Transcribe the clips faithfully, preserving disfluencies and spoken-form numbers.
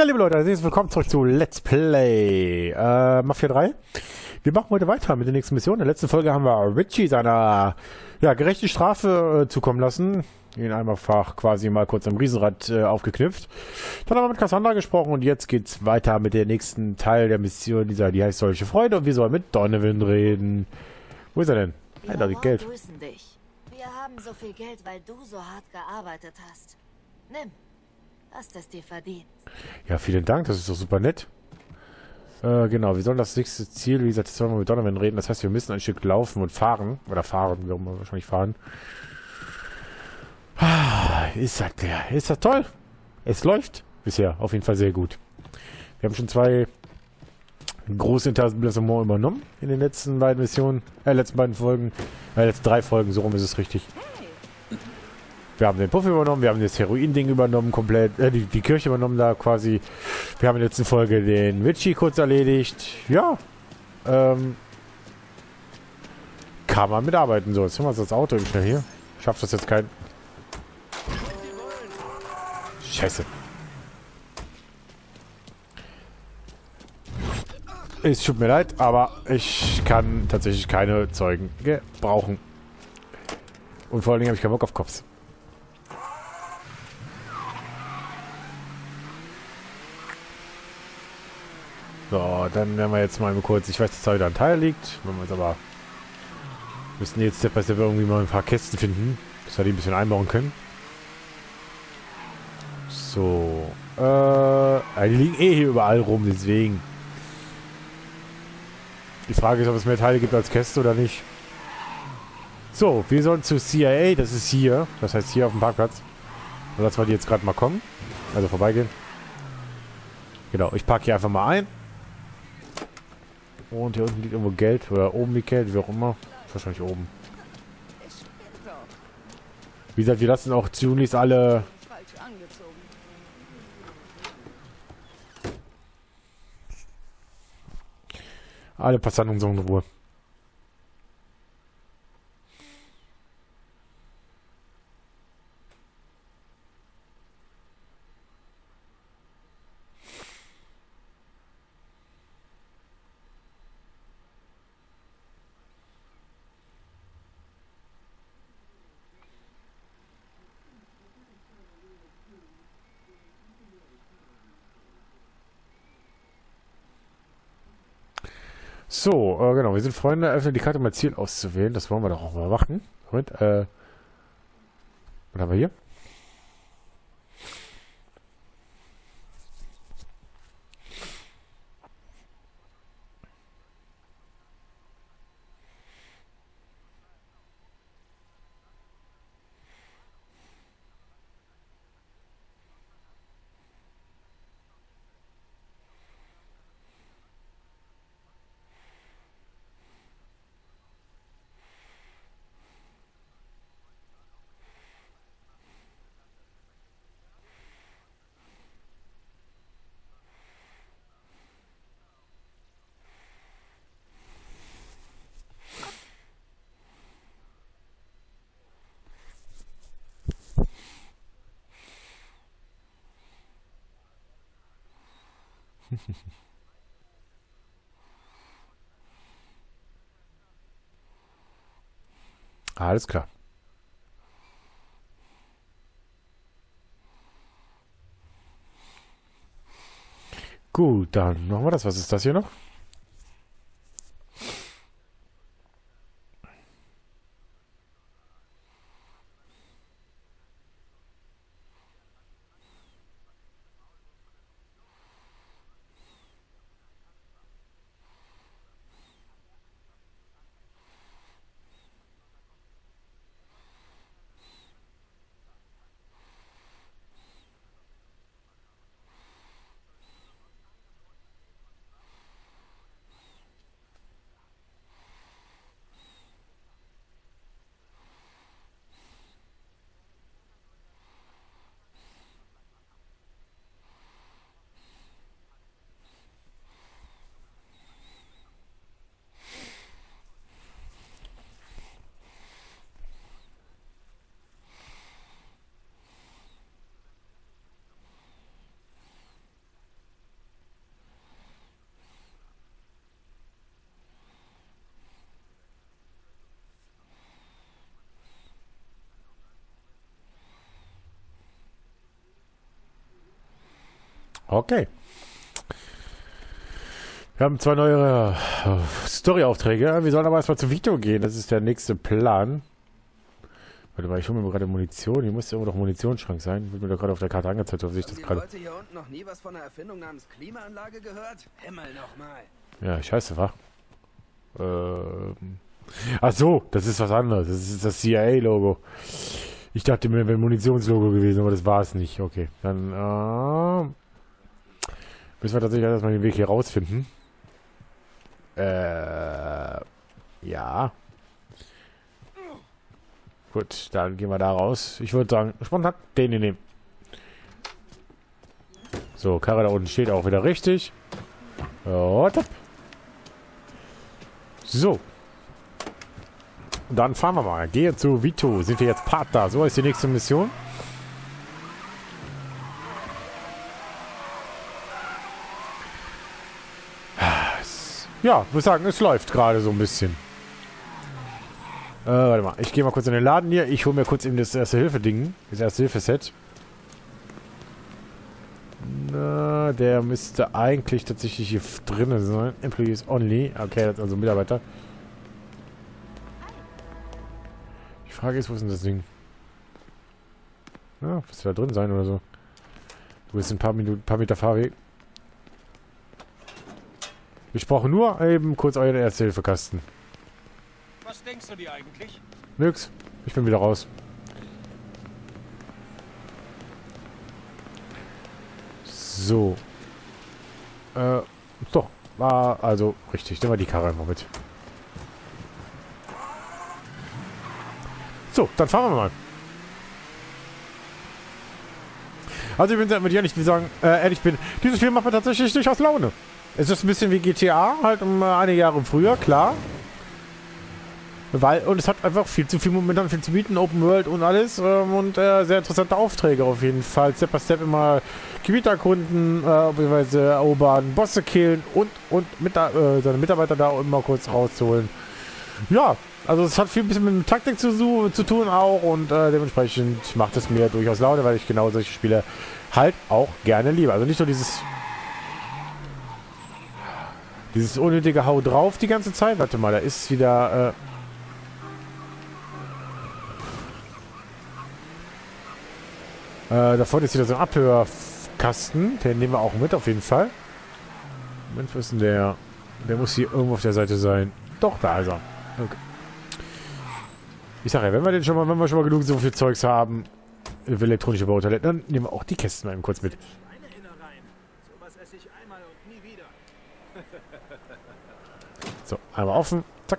Ja, liebe Leute, herzlich willkommen zurück zu Let's Play äh, Mafia drei. Wir machen heute weiter mit der nächsten Mission. In der letzten Folge haben wir Richie seiner ja, gerechten Strafe äh, zukommen lassen. Ihn einfach quasi mal kurz am Riesenrad äh, aufgeknüpft. Dann haben wir mit Cassandra gesprochen und jetzt geht's weiter mit der nächsten Teil der Mission. Dieser, die heißt Solche Freude, und wir sollen mit Donovan reden. Wo ist er denn? Wir da liegt Geld. grüßen dich. Wir haben so viel Geld, weil du so hart gearbeitet hast. Nimm. Hast es dir verdient. Ja, vielen Dank, das ist doch super nett. Äh, genau, wir sollen das nächste Ziel, wie gesagt, jetzt sollen wir mit Donovan reden. Das heißt, wir müssen ein Stück laufen und fahren. Oder fahren, wir werden wahrscheinlich fahren. Ah, ist das der? Ist das toll? Es läuft bisher auf jeden Fall sehr gut. Wir haben schon zwei große Etablissements übernommen in den letzten beiden Missionen, äh, letzten beiden Folgen, äh, letzten drei Folgen, so rum ist es richtig. Wir haben den Puff übernommen, wir haben das Heroin-Ding übernommen, komplett, äh, die, die Kirche übernommen da quasi. Wir haben in der letzten Folge den Richie kurz erledigt. Ja, ähm, kann man mitarbeiten. So, jetzt haben wir das Auto eben schnell hier. Schafft das jetzt kein... Scheiße. Es tut mir leid, aber ich kann tatsächlich keine Zeugen gebrauchen. Und vor allen Dingen habe ich keinen Bock auf Cops. So, dann werden wir jetzt mal kurz... Ich weiß, dass da wieder ein Teil liegt. Wenn wir jetzt aber... Müssen jetzt Step by Step irgendwie mal ein paar Kästen finden, dass wir die ein bisschen einbauen können. So. Äh... Die liegen eh hier überall rum, deswegen. Die Frage ist, ob es mehr Teile gibt als Käste oder nicht. So, wir sollen zu C I A. Das ist hier. Das heißt hier auf dem Parkplatz. Und lassen wir die jetzt gerade mal kommen. Also vorbeigehen. Genau, ich parke hier einfach mal ein. Und hier unten liegt irgendwo Geld. Oder oben liegt Geld, wie auch immer. Wahrscheinlich oben. Wie gesagt, wir lassen auch Zunis alle... Alle Passanten so in Ruhe. So, äh, genau, wir sind Freunde, öffne die Karte, um ein Ziel auszuwählen. Das wollen wir doch auch mal machen. Moment, äh, was haben wir hier? Alles klar. Gut, dann machen wir das. Was ist das hier noch? Okay. Wir haben zwei neue äh, Story-Aufträge. Wir sollen aber erstmal zu Vito gehen. Das ist der nächste Plan. Warte mal, ich hole mir gerade Munition. Hier muss ja irgendwo noch ein Munitionsschrank sein. Wird mir da gerade auf der Karte angezeigt, ob sich das gerade... Haben die Leute hier unten noch nie was von einer Erfindung namens Klimaanlage gehört? Himmel nochmal. Ja, scheiße, wa? Ähm... Ach so, das ist was anderes. Das ist das C I A-Logo. Ich dachte mir, wäre ein Munitionslogo gewesen, aber das war es nicht. Okay, dann äh, müssen wir tatsächlich erstmal den Weg hier rausfinden. Äh, ja. Gut, dann gehen wir da raus. Ich würde sagen, spontan den hier nehmen. So, Karre da unten steht auch wieder richtig. Ja, top. So. Dann fahren wir mal. Gehe zu Vito. Sind wir jetzt Partner? So ist die nächste Mission. Ja, ich würde sagen, es läuft gerade so ein bisschen. Äh, warte mal. Ich gehe mal kurz in den Laden hier. Ich hole mir kurz eben das Erste-Hilfe-Ding. Das Erste-Hilfe-Set. Na, der müsste eigentlich tatsächlich hier drinnen sein. Employees only. Okay, das ist also Mitarbeiter. Die Frage ist, wo ist denn das Ding? Ja, muss da drin sein oder so. Du bist ein paar Minuten, paar Meter Fahrweg. Ich brauche nur eben kurz euren Erste-Hilfe-Kasten. Was denkst du dir eigentlich? Nix. Ich bin wieder raus. So. Äh, doch. War also richtig. Nehmen wir die Karre einfach mit. So, dann fahren wir mal. Also ich bin mit dir nicht, die sagen, äh, ehrlich bin, dieses Spiel macht mir tatsächlich durchaus Laune. Es ist ein bisschen wie G T A, halt um äh, einige Jahre früher, klar. Weil, und es hat einfach viel zu viel momentan viel zu bieten, Open World und alles. Ähm, und äh, sehr interessante Aufträge auf jeden Fall. Step by Step immer Gebiete erkunden, äh, beziehungsweise erobern, Bosse killen und, und mit da, äh, seine Mitarbeiter da immer kurz rauszuholen. Ja, also es hat viel ein bisschen mit Taktik zu, zu tun auch und äh, dementsprechend macht es mir durchaus Laune, weil ich genau solche Spiele halt auch gerne liebe. Also nicht nur dieses dieses unnötige Hau drauf die ganze Zeit. Warte mal, da ist wieder äh, Äh, da vorne ist wieder so ein Abhörkasten. Den nehmen wir auch mit, auf jeden Fall. Moment, wo ist denn der? Der muss hier irgendwo auf der Seite sein. Doch, da ist er. Okay. Ich sage ja, wenn wir den schon mal, wenn wir schon mal genug so viel Zeugs haben, für elektronische Bauteile, dann nehmen wir auch die Kästen mal eben kurz mit. So, einmal offen. Zack.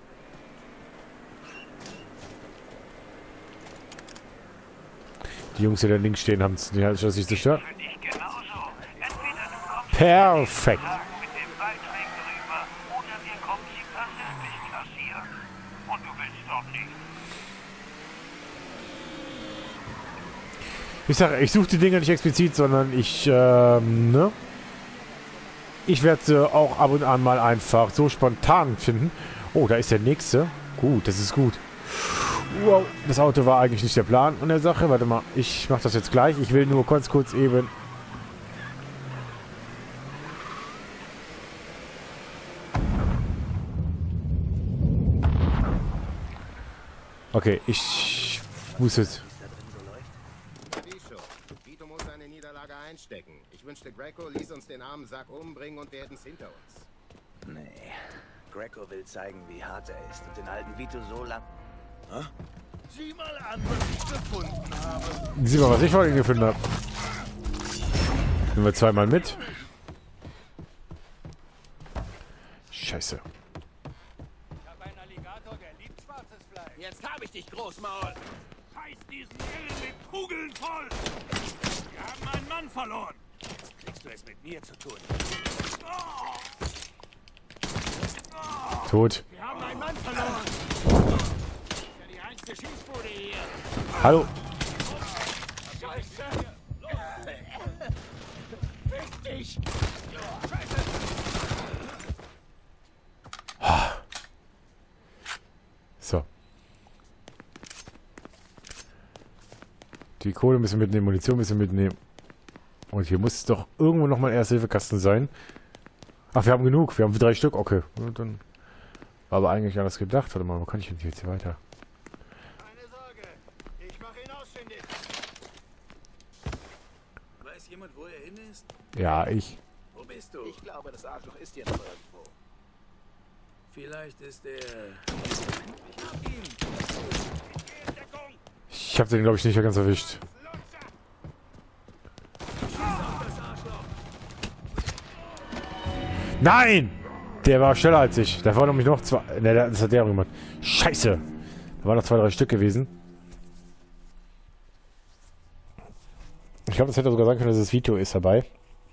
Die Jungs, die da links stehen, haben es nicht halt, sich zerstört. Perfekt. Ich sage, ich suche die Dinger nicht explizit, sondern ich, ähm, ne? Ich werde sie auch ab und an mal einfach so spontan finden. Oh, da ist der nächste. Gut, das ist gut. Wow, das Auto war eigentlich nicht der Plan an der Sache. Warte mal, ich mache das jetzt gleich. Ich will nur kurz, kurz eben... Okay, ich muss jetzt... Vito muss seine Niederlage einstecken. Ich wünschte, Greco ließ uns den armen Sack umbringen und wir hätten es hinter uns. Nee. Greco will zeigen, wie hart er ist und den alten Vito so lang... Hä? Sieh mal an, was ich gefunden habe. Sieh mal, was ich vorhin gefunden habe. Nehmen wir zweimal mit. Scheiße. Ich habe einen Alligator, der liebt schwarzes Fleisch. Jetzt habe ich dich, Großmaul. Scheiß diesen Irren mit Kugeln voll. Wir haben einen Mann verloren. Jetzt kriegst du es mit mir zu tun. Oh. Oh. Tot. Wir haben einen Mann verloren. Die einzige Schießbude hier. Hallo. Scheiße. Fick dich. Scheiße. So. Die Kohle müssen wir mitnehmen, Munition müssen wir mitnehmen. Und hier muss doch irgendwo nochmal ein Erste-Hilfe-Kasten sein. Ach, wir haben genug. Wir haben drei Stück. Okay. Und dann war aber eigentlich anders gedacht. Warte mal, wo kann ich denn jetzt hier weiter? Keine Sorge, ich mache ihn ausfindig. Weiß jemand, wo er hin ist? Ja, ich. Wo bist du? Ich glaube, das Arschloch ist hier noch irgendwo. Vielleicht ist er... Ich hab ihn! Ich geh in Deckung! Ich habe den, glaube ich, nicht ganz erwischt. Nein! Der war schneller als ich. Da waren nämlich noch zwei... Ne, das hat der auch gemacht. Scheiße! Da waren noch zwei, drei Stück gewesen. Ich glaube, das hätte sogar sagen können, dass das Vito ist dabei.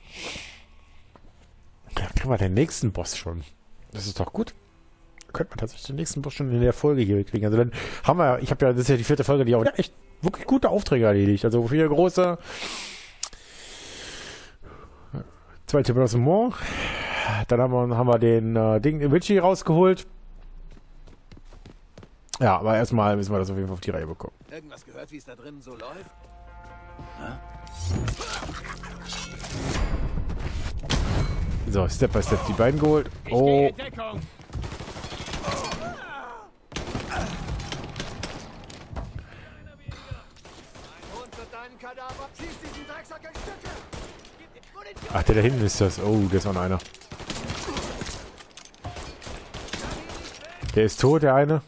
Da kriegen wir den nächsten Boss schon. Das ist doch gut. Könnte man tatsächlich den nächsten Boss schon in der Folge hier kriegen. Also dann haben wir... Ich habe ja... Das ist ja die vierte Folge, die auch echt wirklich gute Aufträge erledigt. Also vier große... Zwei Etablissement. Dann haben wir, haben wir den äh, Ding Richie rausgeholt. Ja, aber erstmal müssen wir das auf jeden Fall auf die Reihe bekommen. Irgendwas gehört, wie es da drinnen so läuft? So, Step by Step die beiden geholt. Oh. Und für deinen Kadaver schießt diesen Drecksack in Stücke! Ach, der da hinten ist das. Oh, da ist auch noch einer. Der ist tot, der eine.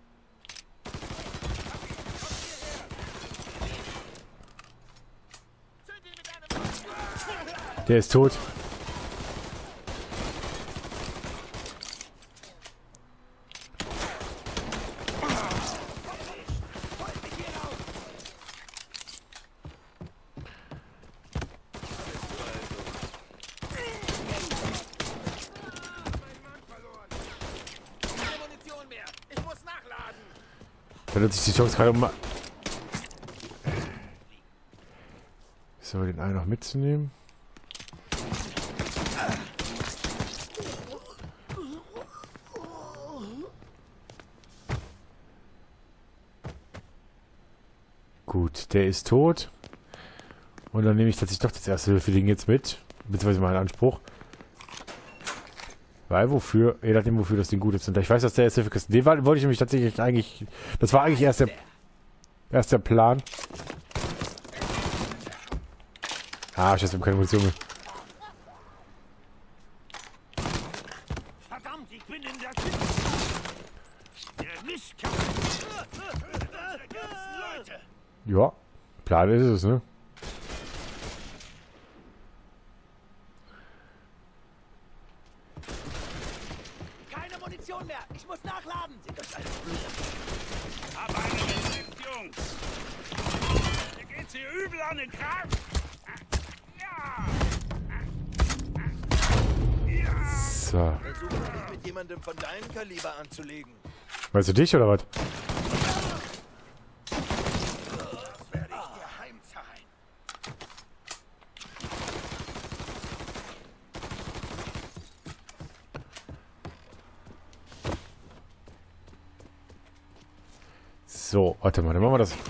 Der ist tot. Da nutze ich die Chance gerade, um mal... So, den einen noch mitzunehmen. Gut, der ist tot. Und dann nehme ich tatsächlich doch das erste Hilfe-Ding jetzt mit. Beziehungsweise meinen Anspruch. Weil wofür, je nachdem wofür das Ding gut ist. Und ich weiß, dass der erste Hilfe-Kasten, den wollte ich nämlich tatsächlich eigentlich, das war eigentlich erst der, erst der Plan. Ah, ich habe keine Munition mehr. Verdammt, ich bin in der Küche! Der Mistkerl! Leute! Ja, Plan ist es, ne? Keine Munition mehr! Ich muss nachladen! Sieht das alles blöd? Hab eine Respekt, Jungs! Mir geht's hier übel an den Kragen! Ja! Ja! So. Versuche mich mit jemandem von deinem Kaliber anzulegen. Weißt du dich oder was? Das werde ich dir heimzahlen! So, warte mal, dann machen wir das. Muss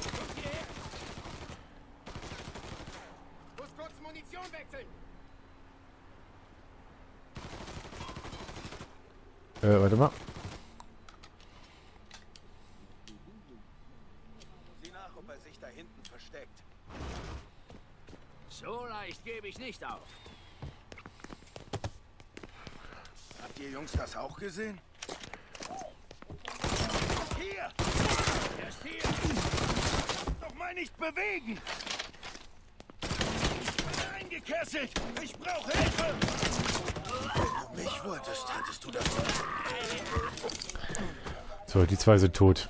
kurz Munition wechseln. Äh, warte mal. Sieh nach, ob er sich da hinten versteckt. So leicht gebe ich nicht auf. Habt ihr Jungs das auch gesehen? Hier! Er ist hier! Doch mal nicht bewegen! Ich bin eingekesselt! Ich brauche Hilfe! Wenn du mich wolltest, hättest du das. So, die zwei sind tot.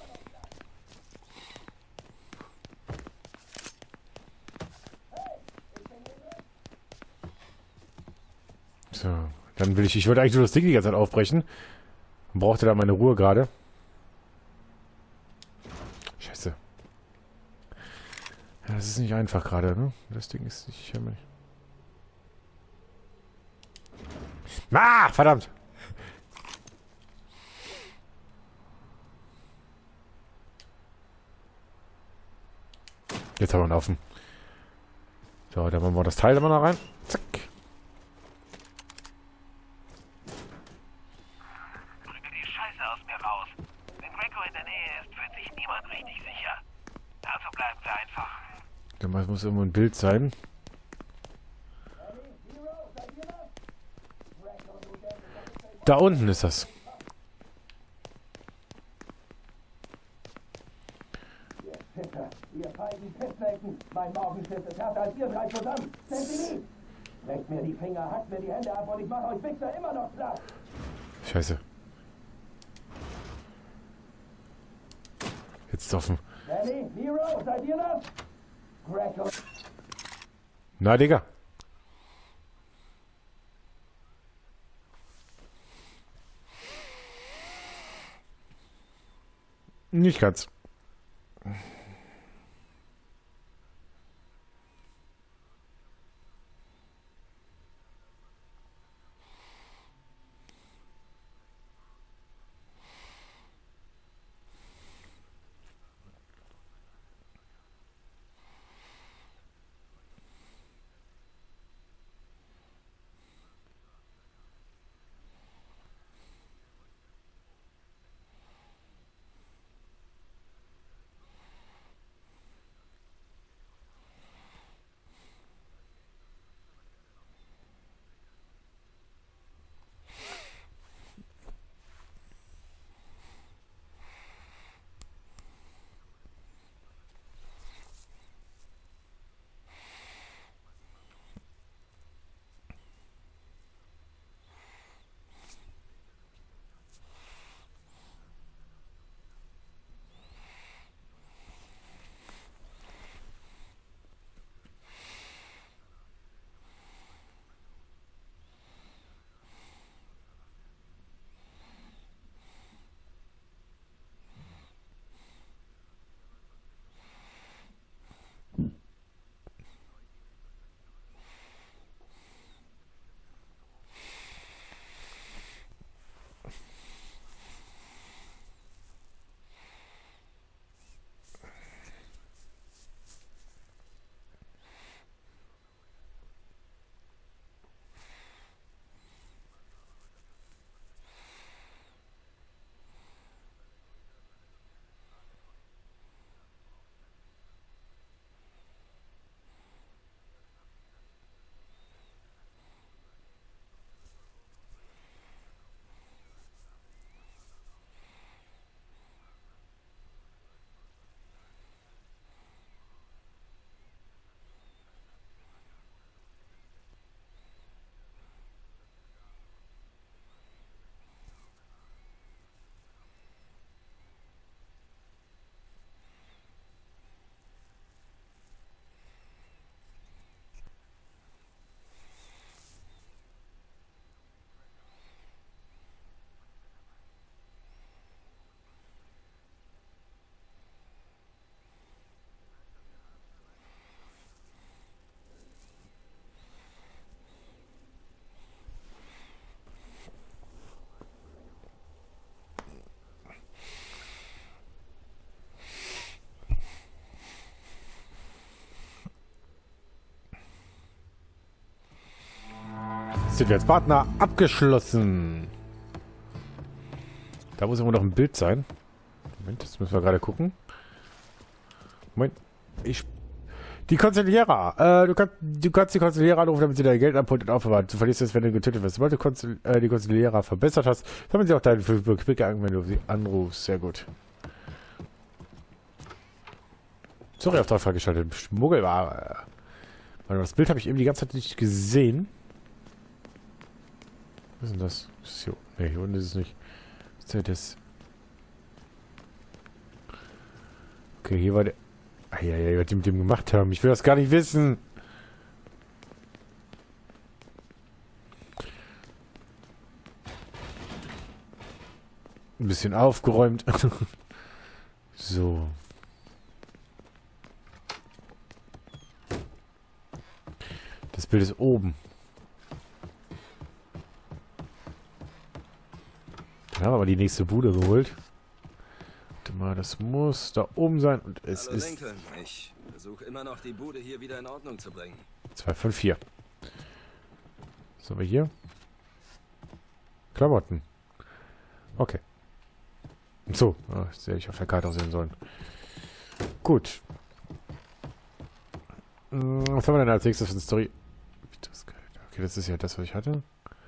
So, dann will ich, ich wollte eigentlich nur das Ding die ganze Zeit aufbrechen. Und brauchte da meine Ruhe gerade. Scheiße. Ja, das ist nicht einfach gerade, ne? Das Ding ist nicht... Ich hab mich... Ah, verdammt! Jetzt haben wir ihn offen. So, dann machen wir das Teil immer noch rein. Zack. Drücke die Scheiße aus mir raus. Wenn Greco in der Nähe ist, fühlt sich niemand richtig sicher. Also bleiben wir einfach. Das muss irgendwo ein Bild sein. Da unten ist das. Ihr feigen Pissflecken! Mein Morgenschiff ist härter als ihr drei zusammen! Sind Sie nie? Leckt mir die Finger, hackt mir die Hände ab und ich mache euch Wichser immer noch platt! Scheiße. Jetzt offen. Danny, Nero, seid ihr das? Greco. Na, Digga. Nicht ganz. Sind wir als Partner abgeschlossen. Da muss immer noch ein Bild sein. Moment, das müssen wir gerade gucken. Moment, ich... Die Konziliera. Äh, du, kannst, du kannst die Konziliera anrufen, damit sie dein Geld abholt und aufbewahrt. Du verlierst es, wenn du getötet wirst. Sobald du Konzil äh, die Konziliera verbessert hast, sammeln sie auch deine Quicke an, wenn du sie anrufst. Sehr gut. Sorry, Auftrag freigeschaltet. Schmuggelware. Warte, das Bild habe ich eben die ganze Zeit nicht gesehen. Was ist denn das? Ist hier, nee, hier unten ist es nicht. Was ist denn das? Okay, hier war der... Ah, ja, ja, was die mit dem gemacht haben. Ich will das gar nicht wissen. Ein bisschen aufgeräumt. So. Das Bild ist oben. Dann haben wir aber die nächste Bude geholt. Warte mal, das muss da oben sein. Und es Hallo ist... Lincoln, ich versuche immer noch die Bude hier wieder in Ordnung zu bringen. zwei von vier. Was haben wir hier? Klamotten. Okay. So, oh, das hätte ich auf der Karte auch sehen sollen. Gut. Hm, was haben wir denn als nächstes für eine Story? Okay, das ist ja das, was ich hatte.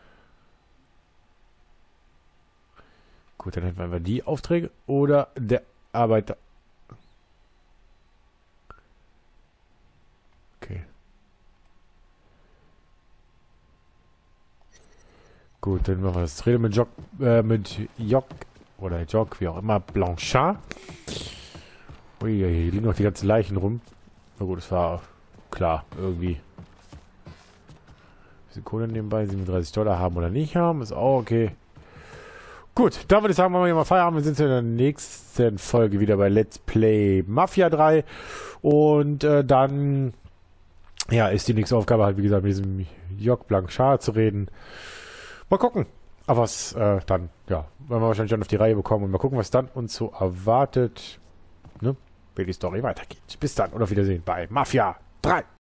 Gut, dann hätten wir einfach die Aufträge oder der Arbeiter. Okay. Gut, dann machen wir das Trailer mit Jock, äh, mit Jock oder Jock, wie auch immer, Blanchard. Ui, hier liegen noch die ganzen Leichen rum. Na gut, das war klar, irgendwie. Wie viel Kohle nebenbei, siebenunddreißig Dollar haben oder nicht haben, ist auch okay. Gut, dann würde ich sagen, machen wir hier mal Feierabend. Wir sind in der nächsten Folge wieder bei Let's Play Mafia drei. Und äh, dann, ja, ist die nächste Aufgabe halt, wie gesagt, mit diesem Jock Blanchard zu reden. Mal gucken. Aber was äh, dann, ja, werden wir wahrscheinlich dann auf die Reihe bekommen. Und mal gucken, was dann uns so erwartet, ne, wie die Story weitergeht. Bis dann und auf Wiedersehen bei Mafia drei.